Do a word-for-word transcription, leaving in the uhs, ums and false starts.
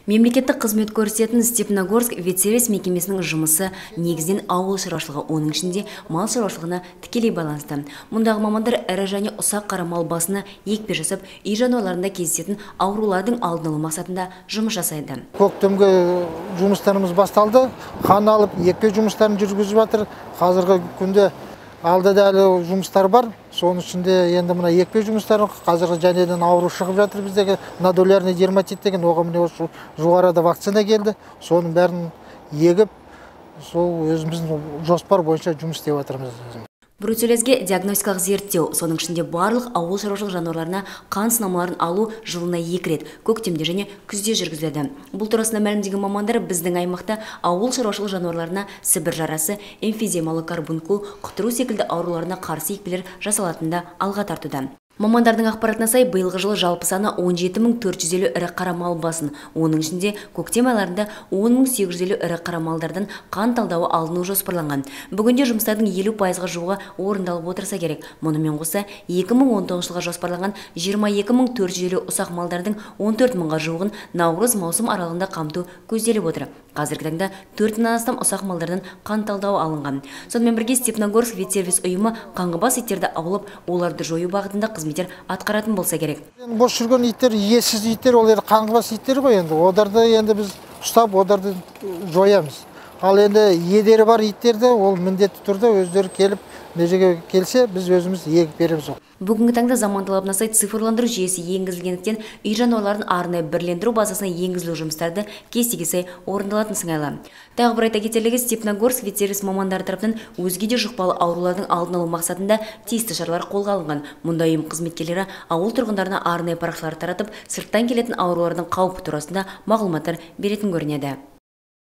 Мемлекеттік қызмет көрсететін Степногорск ветсервис мекемесінің жұмысы негізінен ауыл шаруашылығы, оның ішінде мал шаруашылығына тікелей байланысты. Мұндағы мамандар ірі және ұсақ қара мал басына екпе жасап, үй жануарларында кездесетін аурулардың алдын алу мақсатында жұмыс жасайды. Көктемгі жұмыстарымыз басталды. Қан алып, екпе жұмыстарын жүргізіп жатыр. Қазіргі күнде алда да әлі жұмыстар бар. Соның ішінде енді мына екпе жұмыстары қазіргі жәнеден ауру шығып жатыр біздегі нодулярный дерматит деген, оған міне осы жоғарыда вакцина келді. Соның бәрін егіп, сол өзіміздің жоспар бойынша жұмыс істеп жатырмыз. Бруцеллезге диагностикалық зерттеу, соның ішінде барлық ауыл шаруашылық жануарларына қан сынамаларын алу жылына екі рет, көктемде және күзде жүргізіледі. Бұл турасында мәлімдеген мамандар біздің аймақта ауыл шаруашылық жануарларына сібір жарасы, эмфиземалы карбункул, құтыру секілді ауруларына қарсы екпелер жасалатында алға тартуда. Мамандардың ақпаратына сай, биылғы жылы жалпы саны он жеті мың төрт жүз елу ірі қара мал басын, оның ішінде көктем айларында он мың сегіз жүз елу ірі қара малдардан қан талдауы алыну жоспарланған. Бүгінде жұмыстардың елу пайызға жуығы орындалып отырса керек. Мұнымен қоса екі мың он тоғызыншы жылға жоспарланған жиырма екі мың төрт жүз елу ұсақ малдардың он төрт мыңға жуығын наурыз маусым аралығында қамту көзделіп отыр. Қазіргі таңда төрт мыңнан астам ұсақ малдардан қан талдауы алынған. Сонымен бірге Степногорск ветсервис ұйымы қаңғыбас иттерді аулап, оларды жою бағытында қызметтер атқаратын болса керек. Бос жүрген иттер, иесіз иттер, ол қаңғыбас иттер ғой енді. Оларды енді біз ұстап, оларды жоямыз. Ал енді едері бар иттерді, ол міндетті түрде өздері келіп, мына жерге келсе, біз өзіміз егіп береміз. Бүгінгі таңда заман талабына сай цифрландыру жүйесі енгізілгендіктен үй жануарларын арнайы бірлендіру базасына енгізілу жұмыстарды кестеге сай орындалатын сыңайлы. Тағы бір айта кетерлігі, Степногорск ветсервис мамандары тарапынан өзге де жұқпалы аурулардың алдын алу мақсатында тиісті шаралар қолға алынған. Мұнда ұйым қызметкерлері ауыл тұрғындарына арнайы парақшалар таратып, сырттан келетін аурулардың қаупі турасында мағлұматтар беретін көрінеді.